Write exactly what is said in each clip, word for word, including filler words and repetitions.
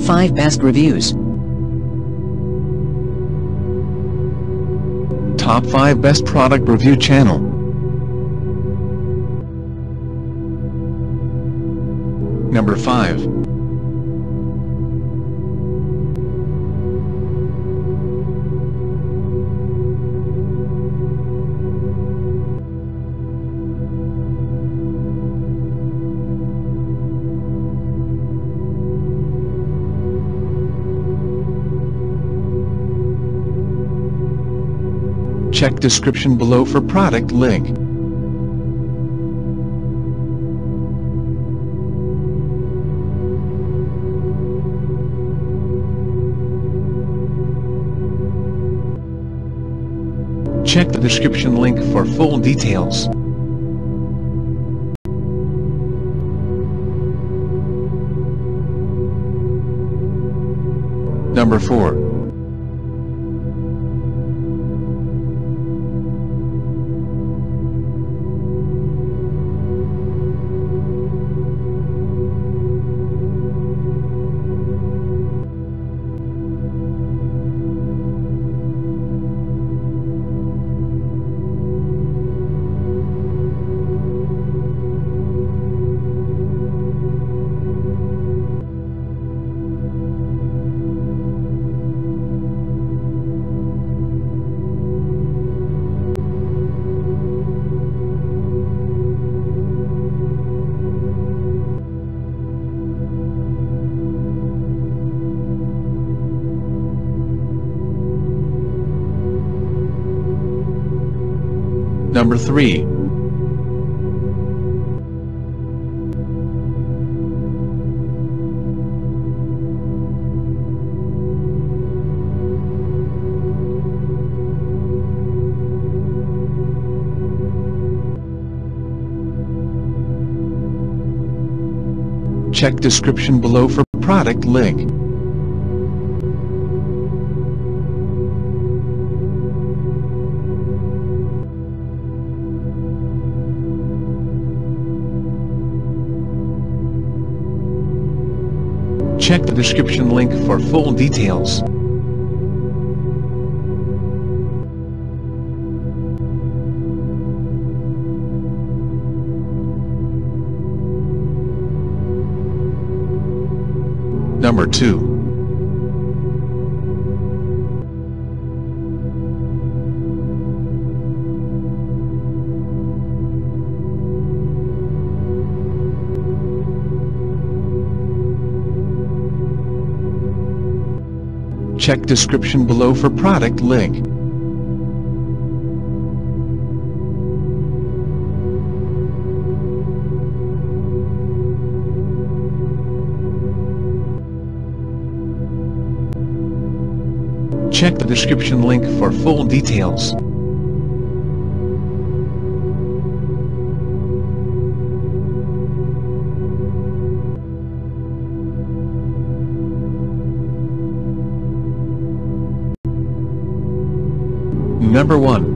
five Best Reviews. Top five Best Product Review Channel. Number five. Check description below for product link. Check the description link for full details. Number four. Number three. Check description below for product link. Check the description link for full details. Number two. Check description below for product link. Check the description link for full details. Number one.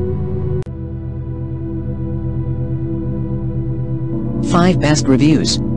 five Best Reviews.